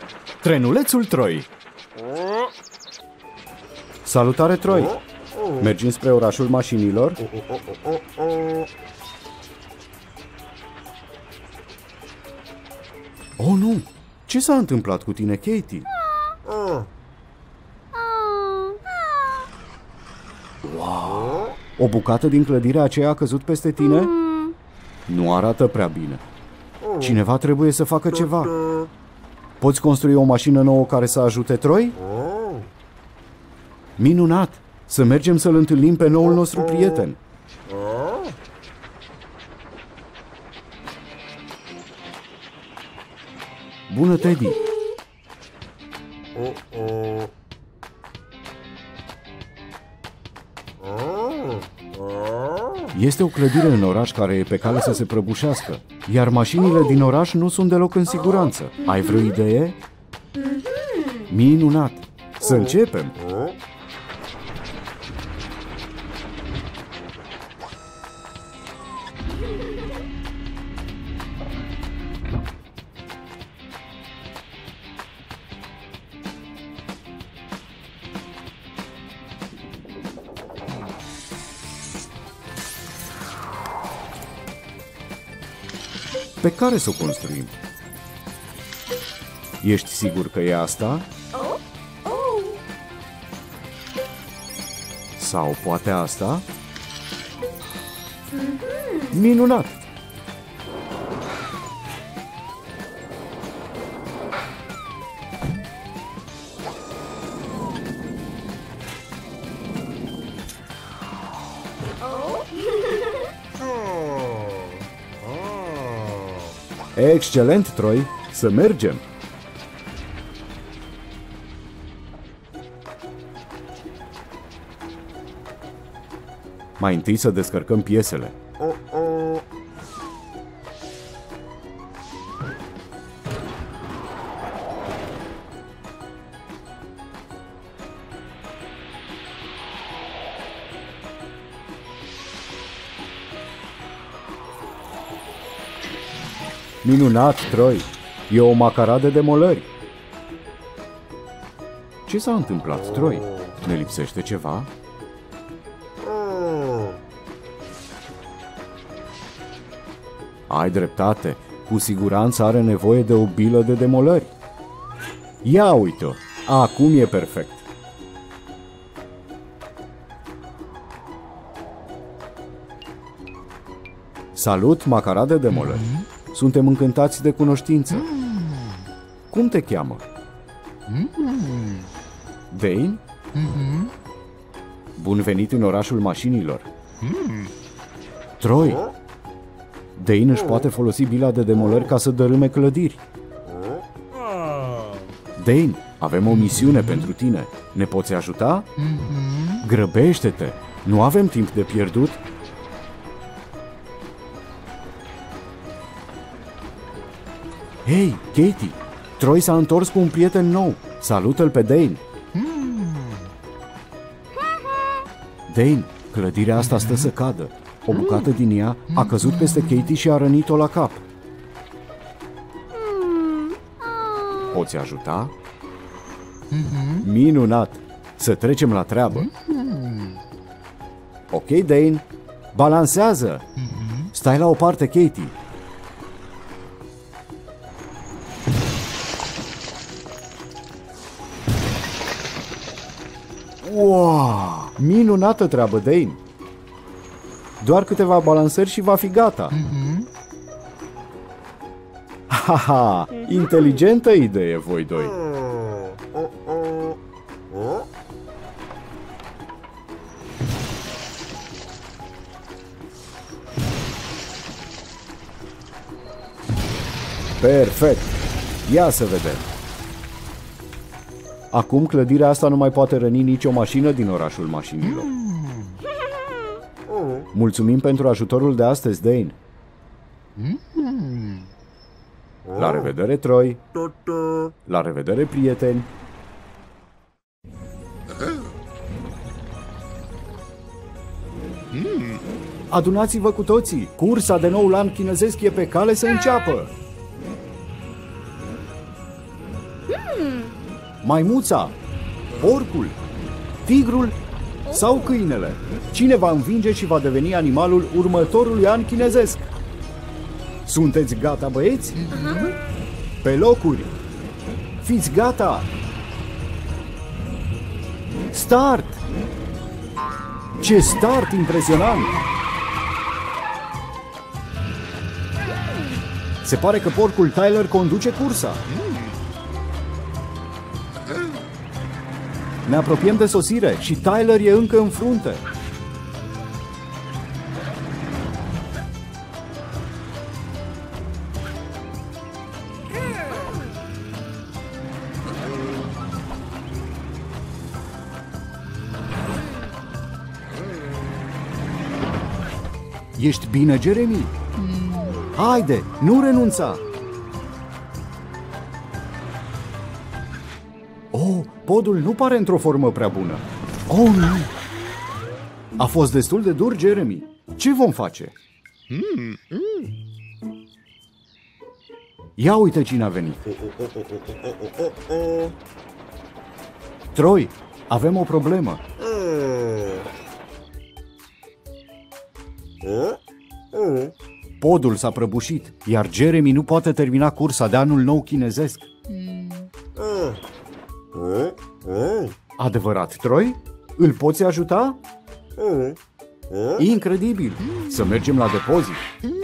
Trenulețul Troi. Salutare, Troi! Mergem spre orașul mașinilor? Oh, nu! Ce s-a întâmplat cu tine, Katie? Wow! O bucată din clădirea aceea a căzut peste tine? Nu arată prea bine. Cineva trebuie să facă ceva. Poți construi o mașină nouă care să ajute Troi? Minunat! Să mergem să-l întâlnim pe noul nostru prieten. Bună, Teddy! Este o clădire în oraș care e pe cale să se prăbușească, iar mașinile din oraș nu sunt deloc în siguranță. Ai vreo idee? Minunat! Să începem! Pe care să o construim? Ești sigur că e asta? Sau poate asta? Minunat! Excelent, Troi! Să mergem! Mai întâi să descărcăm piesele. Minunat, Troi! E o macara de demolări. Ce s-a întâmplat, Troi? Ne lipsește ceva? Ai dreptate. Cu siguranță are nevoie de o bilă de demolări. Ia uite-o! Acum e perfect. Salut, macara de demolări. Suntem încântați de cunoștință. Cum te cheamă? Dane? Bun venit în orașul mașinilor. Troi! Dane își poate folosi bila de demolări ca să dărâme clădiri. Dane, avem o misiune pentru tine. Ne poți ajuta? Grăbește-te! Nu avem timp de pierdut. Hei, Katie! Troi s-a întors cu un prieten nou. Salută-l pe Dane! Dane, clădirea asta stă să cadă. O bucată din ea a căzut peste Katie și a rănit-o la cap. Poți ajuta? Minunat! Să trecem la treabă. Ok, Dane. Balansează! Stai la o parte, Katie. Wow! Minunată treabă, Dane! Doar câteva balansări și va fi gata. Haha! Inteligentă idee, voi doi! Perfect! Ia să vedem! Acum clădirea asta nu mai poate răni nicio mașină din orașul mașinilor. Mulțumim pentru ajutorul de astăzi, Dane. La revedere, Troi! La revedere, prieteni! Adunați-vă cu toții! Cursa de noul an chinezesc e pe cale să înceapă! Maimuța, porcul, tigrul sau câinele? Cine va învinge și va deveni animalul următorului an chinezesc? Sunteți gata, băieți? Pe locuri! Fiți gata! Start! Ce start impresionant! Se pare că porcul Tyler conduce cursa. Ne apropiem de sosire și Tyler e încă în frunte. Ești bine, Jeremy? Haide, nu renunța! Oh, podul nu pare într-o formă prea bună. Oh, nu! A fost destul de dur, Jeremy. Ce vom face? Ia uite cine a venit. Troy, avem o problemă. Podul s-a prăbușit, iar Jeremy nu poate termina cursa de anul nou chinezesc. Adevărat, Troy? Îl poți ajuta? Incredibil! Să mergem la depozit.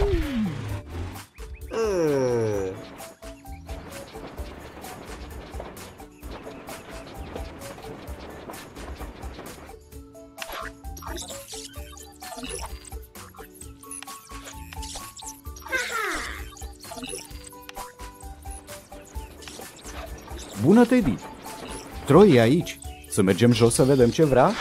Bună, Teddy! Troy e aici. Să mergem jos să vedem ce vrea?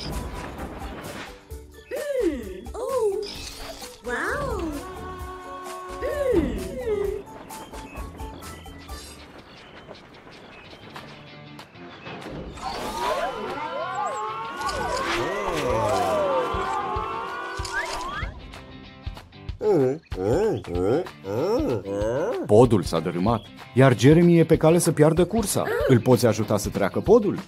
Podul s-a dărâmat, iar Jeremy e pe cale să piardă cursa. Îl poți ajuta să treacă podul?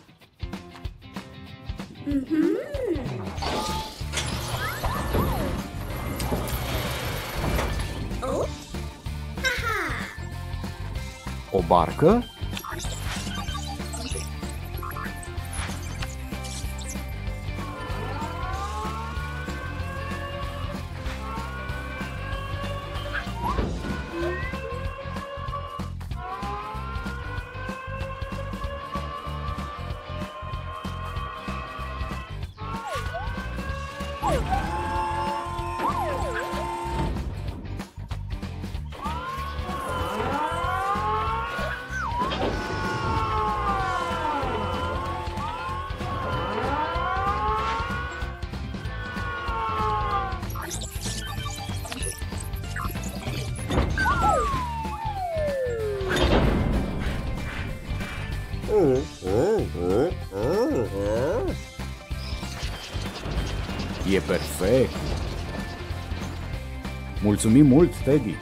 O barcă? E perfect! Mulțumim mult, Teddy!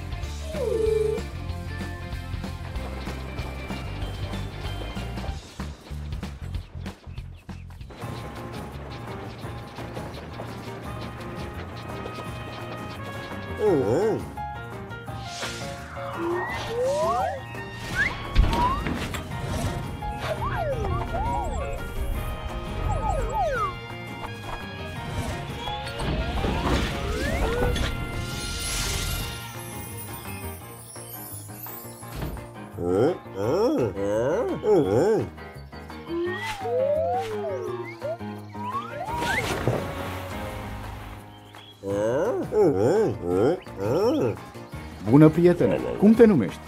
Bună, prietene! Cum te numești?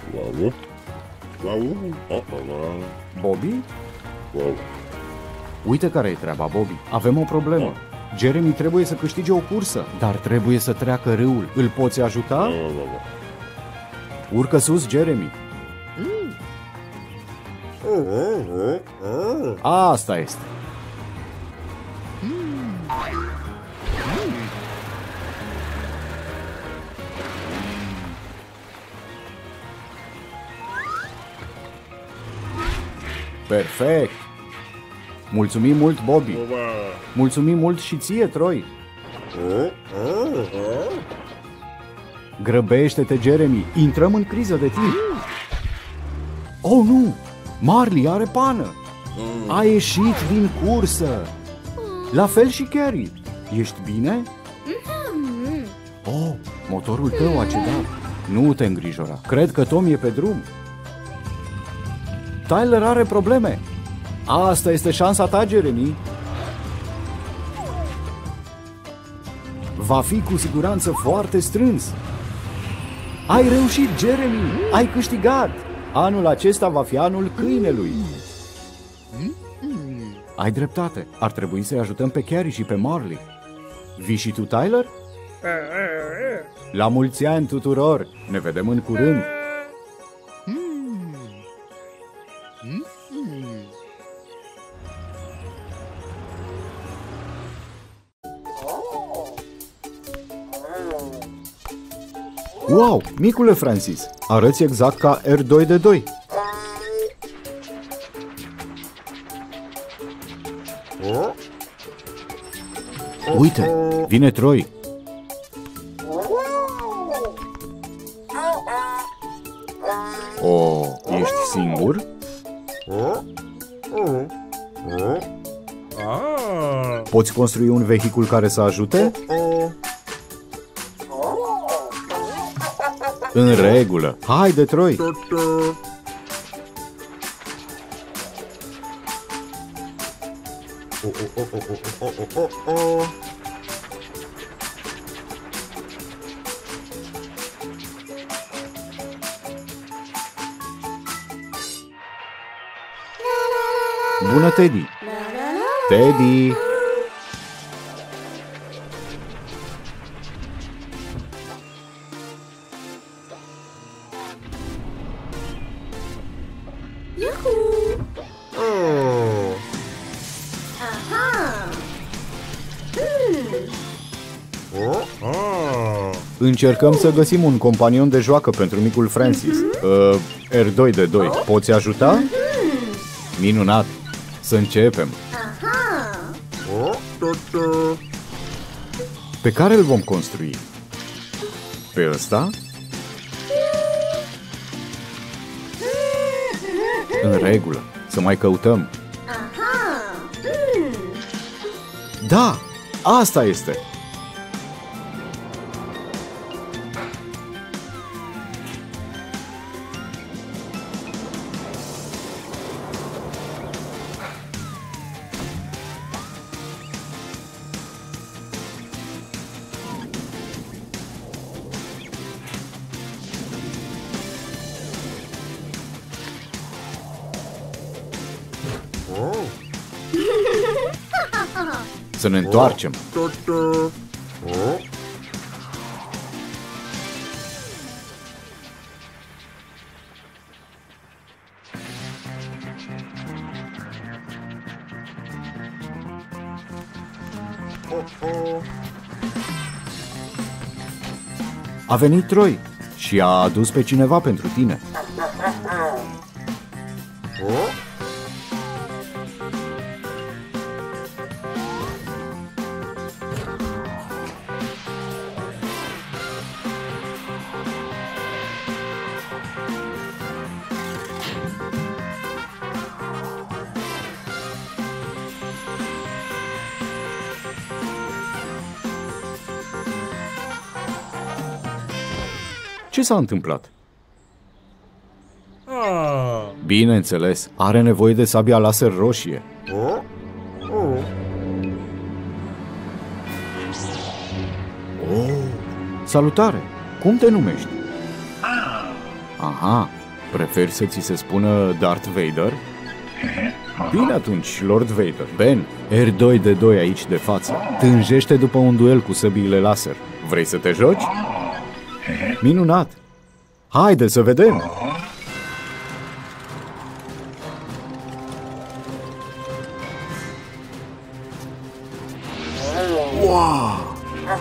Bobby? Uite care e treaba, Bobby. Avem o problemă. Jeremy trebuie să câștige o cursă, dar trebuie să treacă râul. Îl poți ajuta? Urcă sus, Jeremy. Asta este. Perfect! Mulțumim mult, Bobby! Mulțumim mult și ție, Troy! Grăbește-te, Jeremy! Intrăm în criză de timp! Oh, nu! Marley are pană! A ieșit din cursă! La fel și Carrie! Ești bine? Oh, motorul tău a cedat! Nu te îngrijora! Cred că Tom e pe drum! Tyler are probleme! Asta este șansa ta, Jeremy! Va fi cu siguranță foarte strâns! Ai reușit, Jeremy! Ai câștigat! Anul acesta va fi anul câinelui! Ai dreptate! Ar trebui să-i ajutăm pe Carrie și pe Marley! Vii și tu, Tyler? La mulți ani tuturor! Ne vedem în curând! Wow, micule Francis, arăți exact ca R2D2. Uite, vine Troy. Oh, ești singur? Poți construi un vehicul care să ajute? În regulă. Haide, Troy! Bună, Teddy! Teddy! Încercăm să găsim un companion de joacă pentru micul Francis. R2D2. Poți ajuta? Minunat! Să începem! Pe care îl vom construi? Pe ăsta? În regulă. Să mai căutăm. Da! Asta este! Să ne întoarcem. A venit Troy și a adus pe cineva pentru tine. Ce s-a întâmplat? Bineînțeles, are nevoie de sabia laser roșie. Oh, salutare! Cum te numești? Aha, preferi să ți se spună Darth Vader? Bine atunci, Lord Vader. Ben, R2D2 aici de față. Tânjește după un duel cu săbiile laser. Vrei să te joci? Minunat! Haide să vedem! Wow!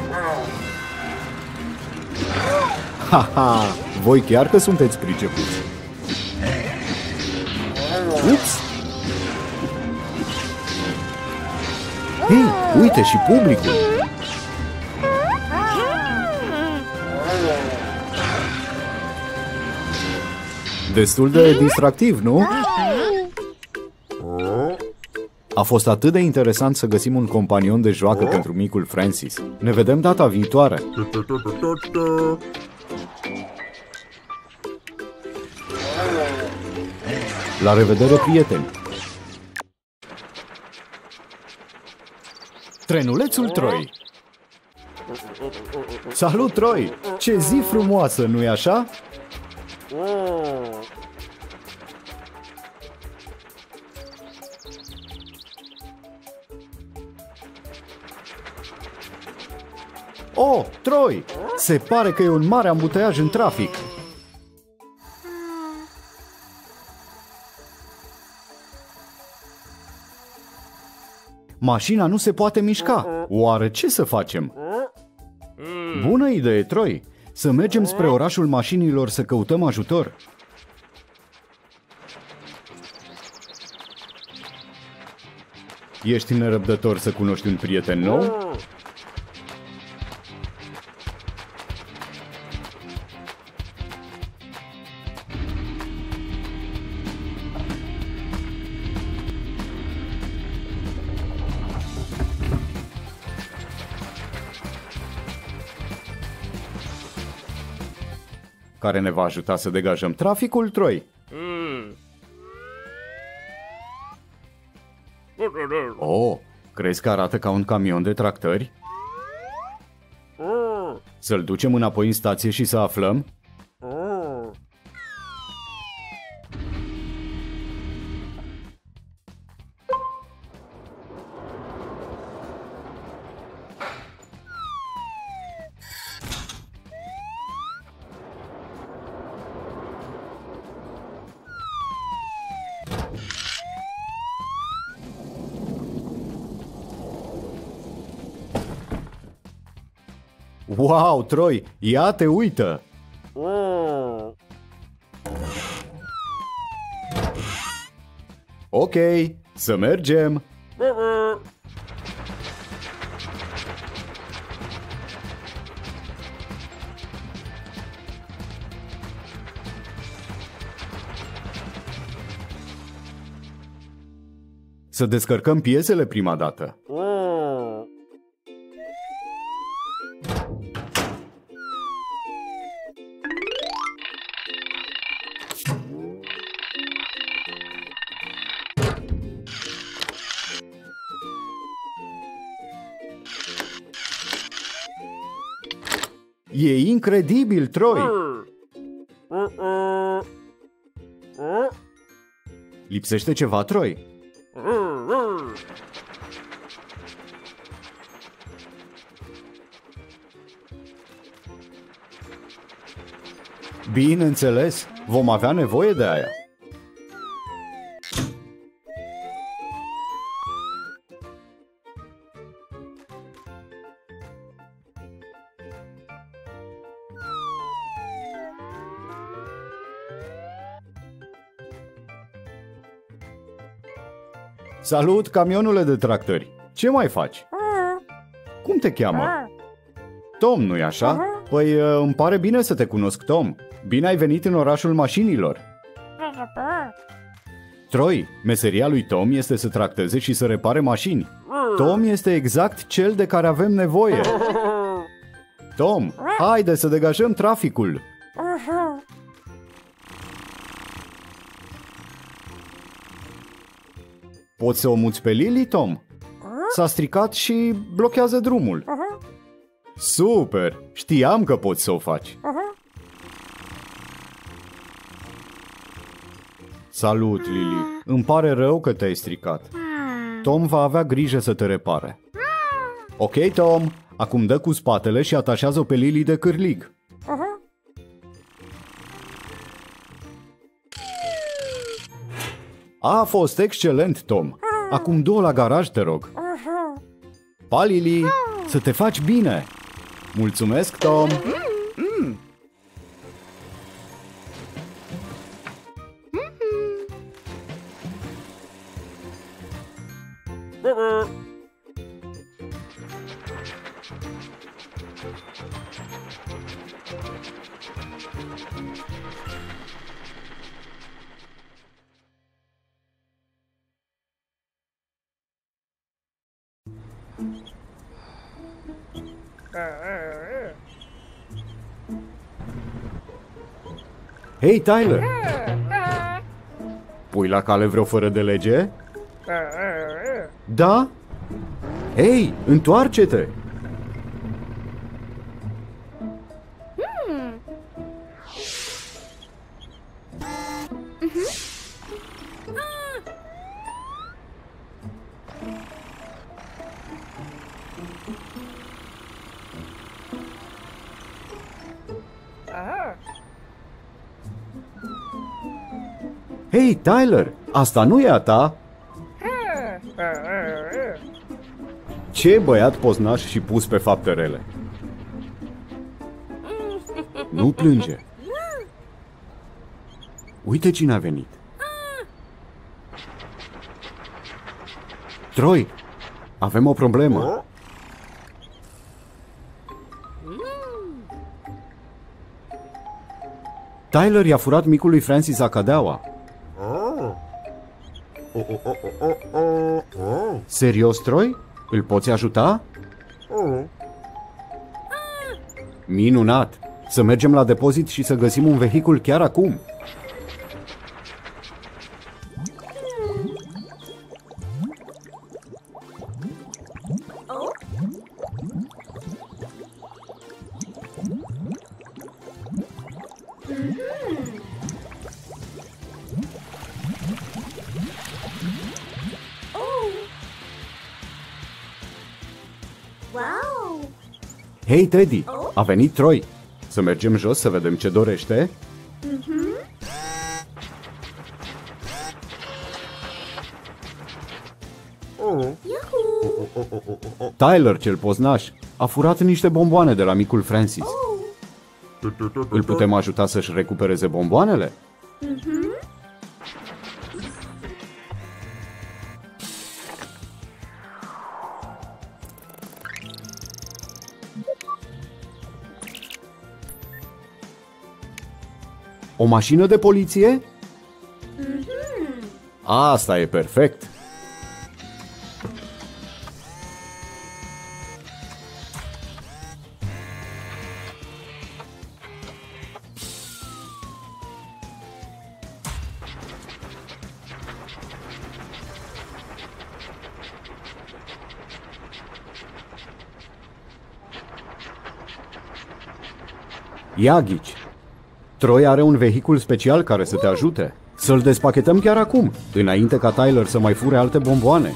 Ha-ha! Voi chiar că sunteți pricepuți! Ups! Uite și publicul! Destul de distractiv, nu? A fost atât de interesant să găsim un companion de joacă pentru micul Francis. Ne vedem data viitoare! La revedere, prieteni! Trenulețul Troi. Salut, Troi! Ce zi frumoasă, nu-i așa? Oh, Troi! Se pare că e un mare ambuteiaj în trafic. Mașina nu se poate mișca. Oare ce să facem? Bună idee, Troi! Să mergem spre orașul mașinilor să căutăm ajutor. Ești nerăbdător să cunoști un prieten nou? Care ne va ajuta să degajăm traficul, Troi. Oh, crezi că arată ca un camion de tractări? Să-l ducem înapoi în stație și să aflăm? Wow, Troi, ia te uită! Ok, să mergem! Să descărcăm piesele prima dată. E incredibil, Troi! Lipsește ceva, Troi? Bineînțeles, vom avea nevoie de aia. Salut, camionule de tractori! Ce mai faci? Cum te cheamă? Tom, nu-i așa? Păi, îmi pare bine să te cunosc, Tom. Bine ai venit în orașul mașinilor. Troi, meseria lui Tom este să tracteze și să repare mașini. Tom este exact cel de care avem nevoie. Tom, haide să degajăm traficul. Poți să o muți pe Lily, Tom? S-a stricat și blochează drumul. Super! Știam că poți să o faci. Salut, Lily. Îmi pare rău că te-ai stricat. Tom va avea grijă să te repare. Ok, Tom. Acum dă cu spatele și atașează-o pe Lily de cârlig. A fost excelent, Tom. Acum du-o la garaj, te rog. Pa, Lily! Să te faci bine! Mulțumesc, Tom! Hei, Tyler! Pui la cale vreo fără de lege? Da? Hei, întoarce-te! Hei, Tyler, asta nu e a ta? Ce băiat poznaș și pus pe fapte rele. Nu plânge. Uite cine a venit. Troy, avem o problemă. Tyler i-a furat micului Francis acadeaua. Serios, Troy? Îl poți ajuta? Minunat! Să mergem la depozit și să găsim un vehicul chiar acum. Hei, Teddy, a venit Troy. Să mergem jos să vedem ce dorește? Tyler, cel poznaș, a furat niște bomboane de la micul Francis. Îl putem ajuta să-și recupereze bomboanele? O mașină de poliție? Asta e perfect! Ia ghici! Troy are un vehicul special care să te ajute. Să-l despachetăm chiar acum, înainte ca Tyler să mai fure alte bomboane.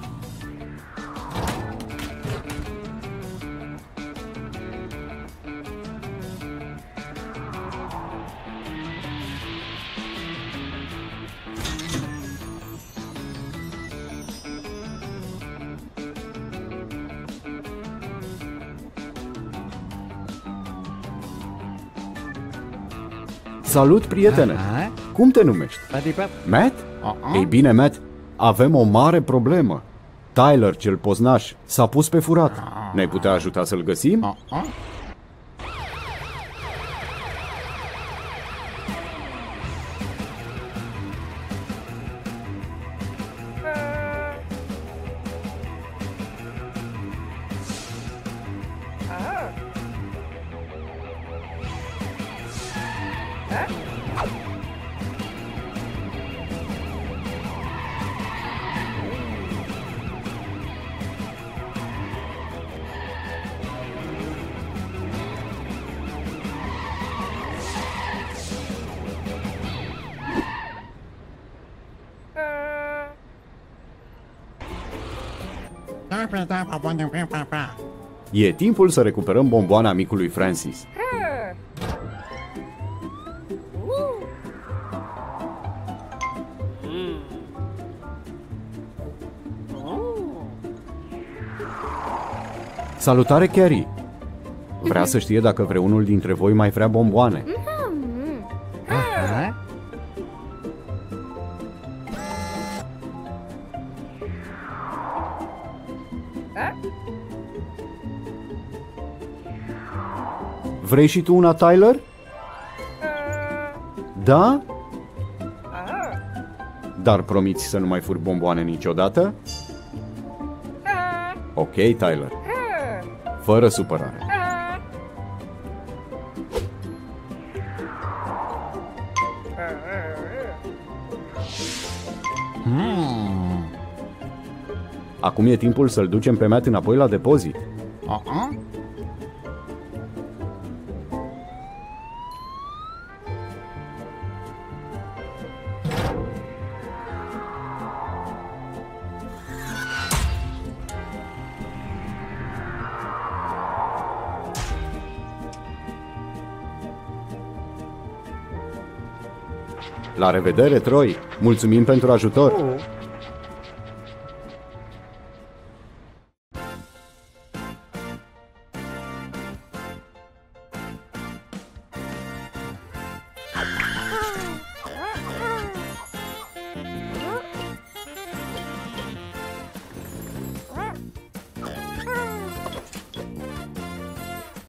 Salut, prietene! Cum te numești? Matt? Ei bine, Matt, avem o mare problemă. Tyler, cel poznaș, s-a pus pe furat. Ne-ai putea ajuta să-l găsim? E timpul să recuperăm bomboana micului Francis. Salutare, Carrie! Vrea să știe dacă vreunul dintre voi mai vrea bomboane. Vrei și tu una, Tyler? Da? Dar promiți să nu mai furi bomboane niciodată? Ok, Tyler. Fără supărare. Acum e timpul să-l ducem pe Matt înapoi la depozit. La revedere, Troy! Mulțumim pentru ajutor!